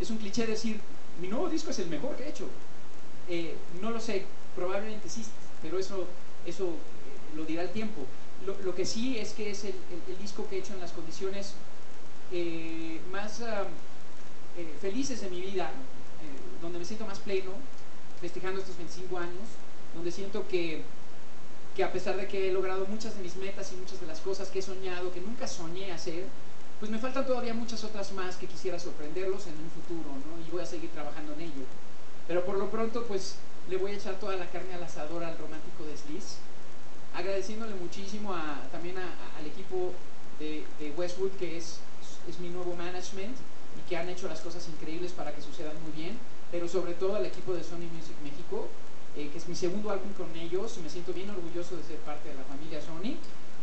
es un cliché decir, mi nuevo disco es el mejor que he hecho. No lo sé, probablemente sí, pero eso lo dirá el tiempo. Lo que sí es que es el disco que he hecho en las condiciones más felices de mi vida, donde me siento más pleno, festejando estos 25 años, donde siento que a pesar de que he logrado muchas de mis metas y muchas de las cosas que he soñado, que nunca soñé hacer, pues me faltan todavía muchas otras más que quisiera sorprenderlos en un futuro, ¿no? Y voy a seguir trabajando en ello. Pero por lo pronto, pues le voy a echar toda la carne al asador al Romántico Desliz, agradeciéndole muchísimo también al equipo de Westwood, que es mi nuevo management y que han hecho las cosas increíbles para que sucedan muy bien, pero sobre todo al equipo de Sony Music México, que es mi segundo álbum con ellos, y me siento bien orgulloso de ser parte de la familia Sony,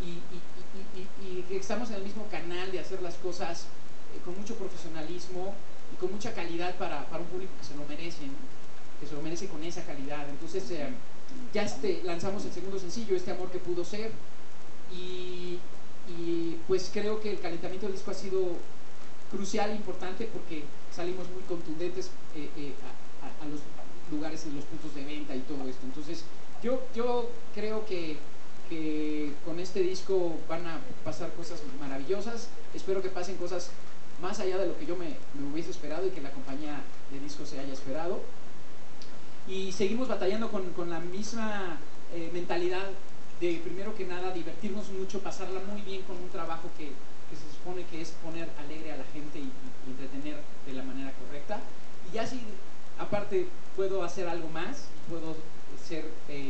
y que estamos en el mismo canal de hacer las cosas con mucho profesionalismo y con mucha calidad para un público que se lo merece, ¿no? Que se lo merece con esa calidad. Entonces ya lanzamos el segundo sencillo, Este Amor que Pudo Ser, y pues creo que el calentamiento del disco ha sido crucial, importante, porque salimos muy contundentes a los lugares, en los puntos de venta y todo esto. Entonces yo creo que con este disco van a pasar cosas maravillosas. Espero que pasen cosas más allá de lo que yo me hubiese esperado y que la compañía de discos se haya esperado. Y seguimos batallando con la misma mentalidad de, primero que nada, divertirnos mucho, pasarla muy bien con un trabajo que se supone que es poner alegre a la gente y entretener de la manera correcta. Y ya si aparte puedo hacer algo más, puedo ser,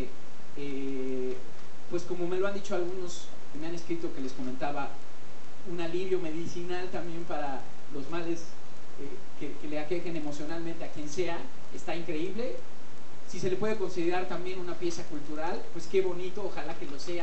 pues como me lo han dicho algunos que me han escrito, que les comentaba, un alivio medicinal también para los males que le aquejen emocionalmente a quien sea, está increíble. Si se le puede considerar también una pieza cultural, pues qué bonito, ojalá que lo sea.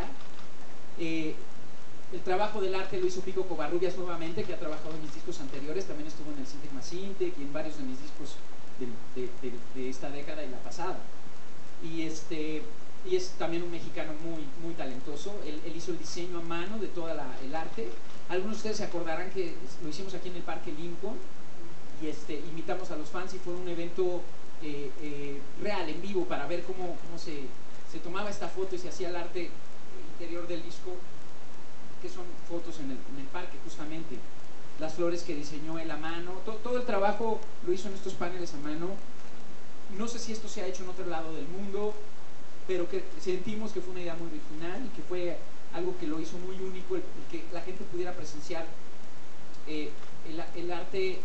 El trabajo del arte lo hizo Pico Covarrubias nuevamente, que ha trabajado en mis discos anteriores, también estuvo en el Sintec Masintec y en varios de mis discos de esta década y la pasada. Y es también un mexicano muy talentoso. Él hizo el diseño a mano de todo el arte. Algunos de ustedes se acordarán que lo hicimos aquí en el Parque Lincoln, y invitamos a los fans, y fue un evento real, en vivo, para ver cómo se tomaba esta foto y se hacía el arte interior del disco, que son fotos en el parque, justamente. Las flores que diseñó él a mano, todo el trabajo lo hizo en estos paneles a mano. No sé si esto se ha hecho en otro lado del mundo, pero que sentimos que fue una idea muy original y que fue algo que lo hizo muy único, el que la gente pudiera presenciar el arte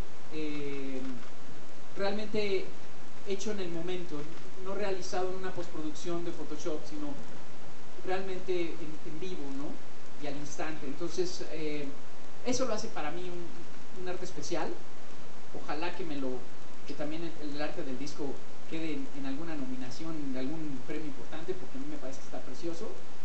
realmente hecho en el momento, no realizado en una postproducción de Photoshop, sino realmente en vivo, ¿no? Y al instante. Entonces eso lo hace para mí un arte especial. Ojalá que también el arte del disco quede en alguna nominación de algún premio importante, porque a mí me parece que está precioso.